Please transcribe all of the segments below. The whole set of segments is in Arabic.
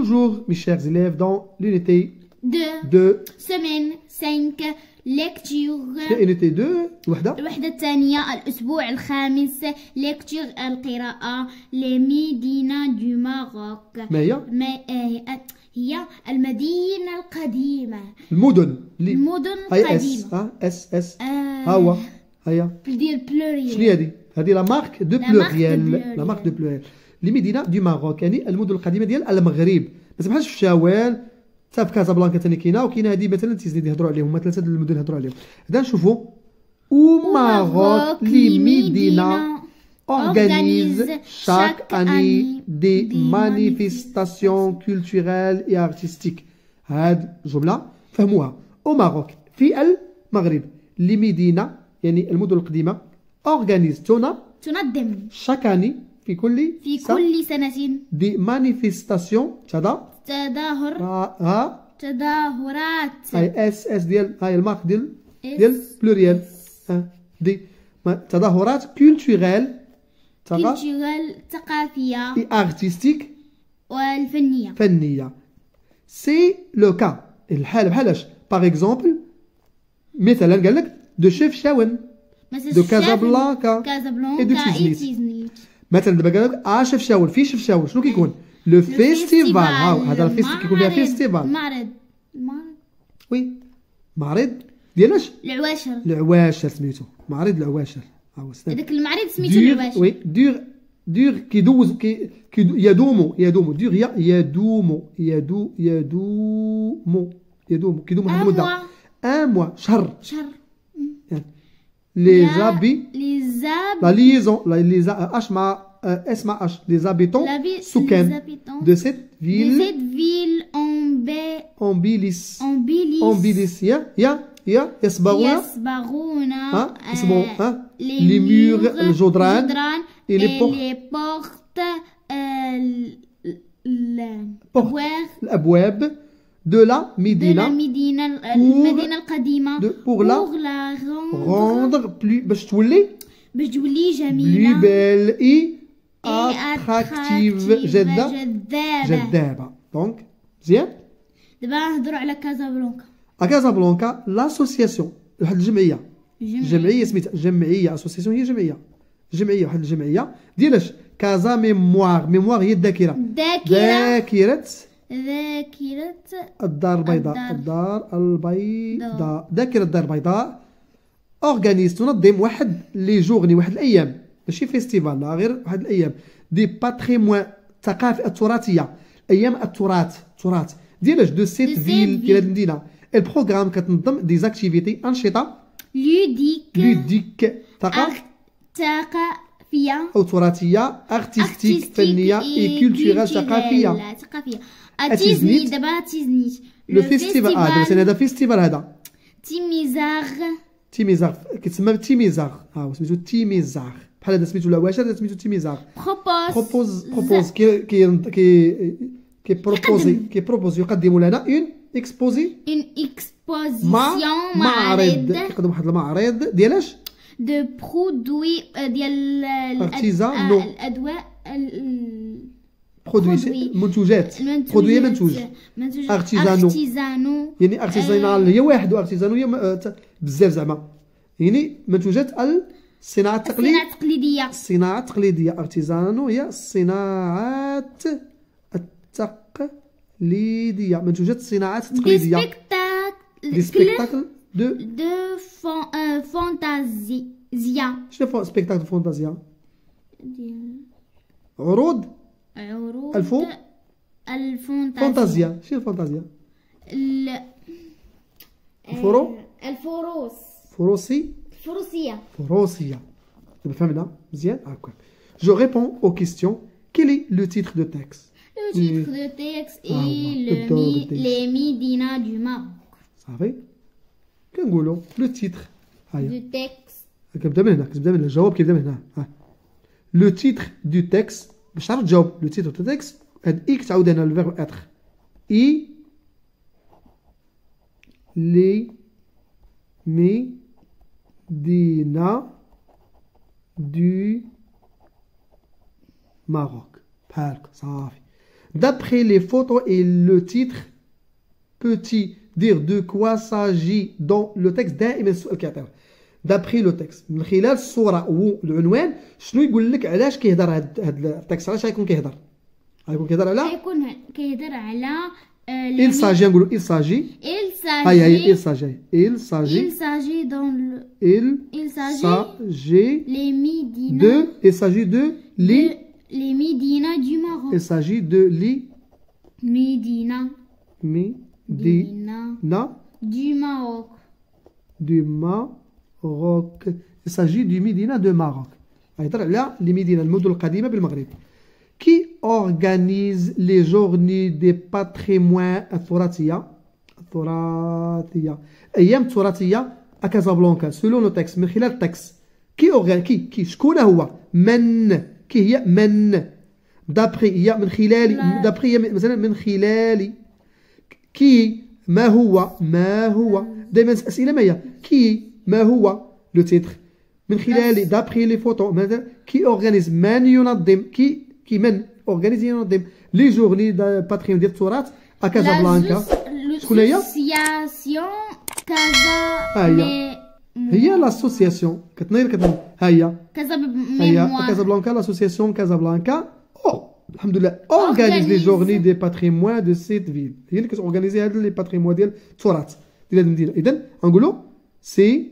toujours, mes chers élèves, dans l'unité 2 semaine 5 lecture unité 2 الوحدة الثانية الأسبوع الخامس lecture القراءة لمدينة دو ماروك. ما هي؟ هي المدينة القديمة. المدن القديمة. اس ها هو هيا ديال بلوريال. شنو هذه لا مارك دو بلوريال. لا مارك دو بلوريال لمدينة دو ماروك، يعني المدن القديمة ديال المغرب. ما سمحش في الشوال حتى في كازابلانكا ثاني كاينه، وكاينه هذه مثلا تيزنيد يهضروا عليهم، هما ثلاثه المدن يهضروا عليهم. هذا نشوفوا او ماروك لي ميدينا organise chaque année des manifestations culturelles et artistiques. هاد جمله فهموها. او ماروك في المغرب، لي ميدينا يعني المدن القديمه، organise تنظم chaque année في كل سنه دي مانيفيستاسيون تظاهرات. هاي اس ديال هاي المارك ديال بلوريال. دي تظاهرات كولتوريل ثقافيه اي ارتستيك والفنيه. سي لو كا الحال بحالاش باغ اكزومبل مثلا قال لك دو شفشاون دو كازابلانكا اي دو تيزنيت. مثلا دابا قال لك شفشاون في شفشاون شنو كيكون؟ لو فيستيفال. هذا الفيستيفال كيكون فيها فيستيفال معرض وي معرض ديال العواشر سميتو معرض العواشر. ها هو هذاك المعرض سميتو العواشر. وي دور كيدوز يدوم كيدوم واحد المده ان موا شهر. لي زابي لا ليزون اش مع اسمع اش لي زابيتون سكان دو سيت فيل امبيليس يصبغون لي مور الجدران et les portes الأبواب de la Médina المدينة القديمة pour la rendre plus باش تولي جميلة plus belle et attractive جذابة. دونك مزيان. دابا نهضروا على كازابلانكا l'association واحد الجمعية سميتها جمعية اسوسيسيون. هي جمعية واحد الجمعية ديالاش كازا ميموار هي الذاكرة الدار البيضاء ذاكرة الدار البيضاء. اورغانيز تنظم واحد لي جورني واحد الايام ماشي فيستيفال لا غير واحد الايام دي باتريموان الثقافة التراثية ايام التراث ديالاش دو سيت فيل ديال هاد المدينة. البروغرام كتنظم دي زاكتيفيتي انشطة لوديك ثقافية أو تراثية ارتستيك فنية اي كولتورال ثقافية. تيزنيت دابا تيزنيت لو فيستيفال. دابا مثلا هذا فيستيفال هذا تيميزار كيتسمى تيميزار. ها هو سميتو تيميزار بحال هذا سميتو العواشر هذا سميتو تيميزار. بروبوز كي يقدم لنا اون اكسبوزيسيون معرض. كيقدم واحد المعرض ديالاش دو برودوي ديال الادواء منتوجات منتوج ارتيزانو يعني ارتيزانال هي واحد وارتيزانو هي بزاف زعما يعني منتوجات الصناعه التقليديه. ارتيزانو هي الصناعات التقليديه منتوجات الصناعات التقليديه. دي سبيكتاكل دو فانتازيا. شنو سبيكتاكل فانتازيا؟ عروض الفانتازيا. شنو الفانتازيا؟ الفروسية. دابا فهمنا مزيان هكا. جو ريبون او كيستيون. Quel est le titre de texte? Le titre de texte est les Médina du Maroc. صافي كنقولوا لو تيتر. دو تيكست كنبدا من هنا الجواب كيبدا من هنا. لو تيتر دو تيكست باش تعرف تجاوب لو تيتر دو تيكست هاد اي كتعاود هنا الفيرب اتر اي لي ميدينا دو ماروك بحالك صافي. D'après les photos et le titre, peux-tu dire de quoi s'agit dans le texte؟ دائما السؤال كيعطيوه d'après le texte من خلال الصورة والعنوان شنو يقول لك علاش كيهضر هذا التكست علاش غيكون كيهضر على il s'agit نقولوا il s'agit il s'agit dans le il s'agit de les Médina du Maroc. Il s'agit de Médina du Maroc. Du Maroc. Il s'agit du Médina de Maroc. Là, les Médina, le modèle Qadima bil Maghreb. Qui organise les journées des patrimoines التراثية أيام التراثية à Casablanca selon le texte من خلال التكست كي شكون هو من كي هي من d'après هي من خلال d'après هي مثلا من خلال كي ما هو دائما أسئلة ما هي كي ما هو لو تيتر من خلال d'après les photos مثلا كي organise من ينظم كي من organise ينظم لي جورني دا باتريون ديال التراث à Casablanca شكون هي؟ هي l'association كتنير هي Casablanca l'association Casablanca الحمد لله organise les journées des patrimoines de cette ville هي اللي كتورغانيزي هاد لي باتريمون ديال التراث ديال هاد المدينه اذا غنقولوا سي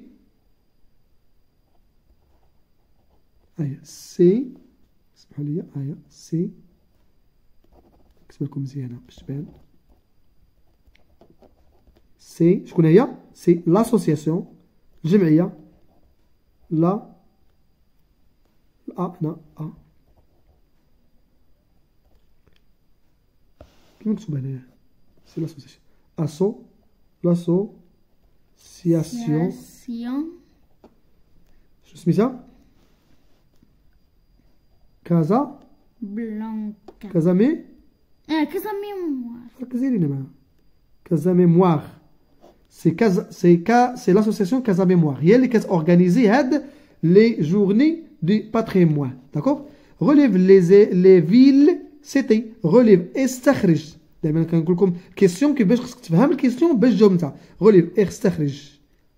اسمحوا لي سي نكتب لكم مزيانه باش تبان سي شكون هي سي l'association الجمعيه كيما مكتوب هنايا سي l'association شنو سميتها كازا بلانكا كازا ميموار ركزي لينا معاها كازا ميموار سي l'association كازا ميموار هي اللي كتورغانيزي هاد لي جورني دي باتريموان داكوغ relève les villes سيتي relève استخرج دائما كنقول لكم كيسيون كيفاش خصك تفهم الكيسيون باش تجاوب نتا relève استخرج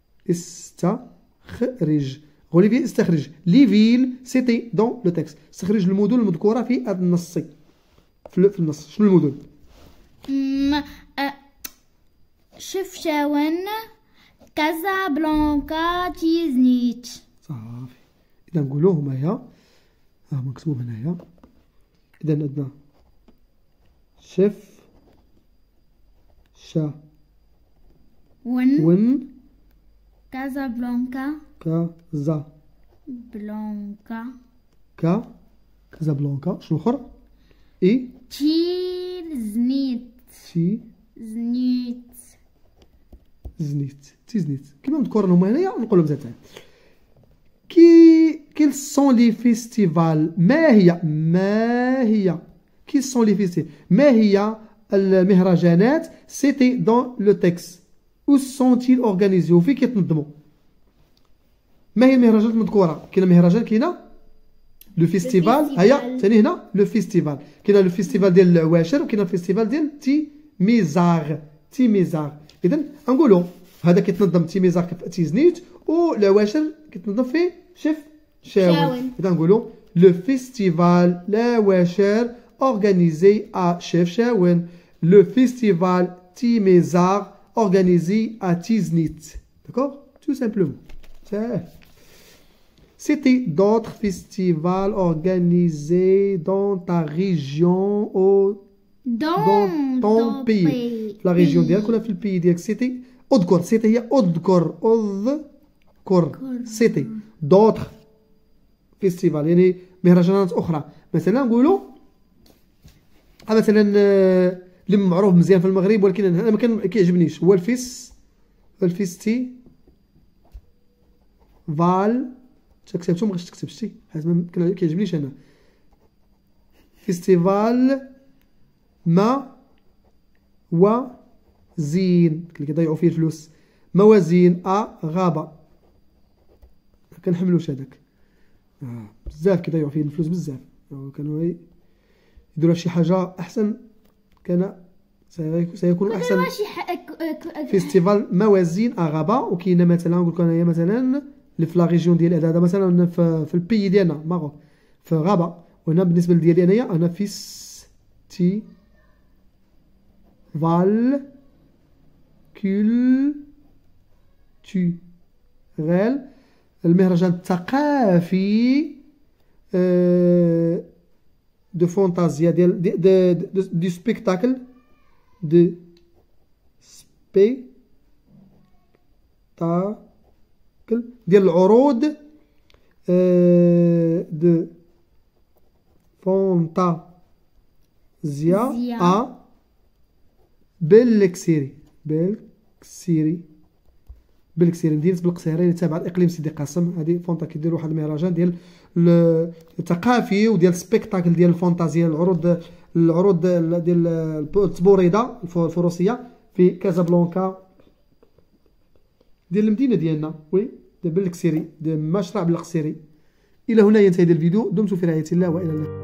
relève استخرج لي فيل سيتي دون لو تكست استخرج المدن المذكوره في هذا النص في النص شنو المدن شفشاون كازابلانكا تيزنيت صافي اذا نقولوا هما هي مكتوب هنايا اذا عندنا شف شا ون كازابلانكا كازابلانكا شنو اخر اي زنيت كيما مذكورين هما هنايا نقولهم زاد quels sont les festivals ما هي quels sont les festivals ما هي المهرجانات c'était dans le texte où sont-ils organisés وفين كيتنظموا ما هي المهرجانات المذكوره كاين مهرجان كاينه لو فيستيفال هيا ثاني هنا لو فيستيفال كاين لو فيستيفال ديال الواشر وكاين الفيستيفال ديال تيميزار اذا نقولوا هذا كيتنظم تيميزار في تيزنيت والواشر كيتنظم في شاون اذا نقولوا لو فيستيفال الواشر organisé à Chefchaouen, le festival Timezar organisé à Tiznit. D'accord? Tout simplement. C'était d'autres festivals organisés dans ta région dans ton pays. La région ديالك ولا في البي ديالك c'était اذكر c'était هي اذكر c'était d'autres festivals يعني مهرجانات اخرى مثلا نقولوا مثلا اللي معروف مزيان في المغرب ولكن انا ما كيعجبنيش هو الفيستي فال كتبتو ما بغيتش تكتب شتي حيت ما كيعجبنيش انا فيستيفال ما وزين اللي كيضيعوا فيه الفلوس موازين غابه كنحملوش هذاك بزاف كيضيعوا فيه الفلوس بزاف كانوا يديروا شي حاجه احسن كان سيكون احسن فيستيفال موازين اغابا. وكاينه مثلا نقول لك انايا مثلا في لا ريجيون ديال هذا مثلا في البي ديالنا ماروك في غابه. وهنا بالنسبه ديالي انايا انا فيستيفال كولتوريل المهرجان الثقافي دو فونتازيا ديال دو سبيكتاكل دو سبيكتاكل ديال العروض دو فونتازيا بالكسيري مدينة بالقصيرة اللي تابعة اقليم سيدي قاسم. هذه فونتا كيديروا واحد المهرجان ديال الثقافي وديال سبيكتاكل ديال الفونتازيا العروض ديال التبوريده الفروسيه في كازابلانكا ديال المدينه ديالنا وي بالكسيري مشروع بالقصيري. الى هنا ينتهي الفيديو. دمتم في رعاية الله والى اللقاء.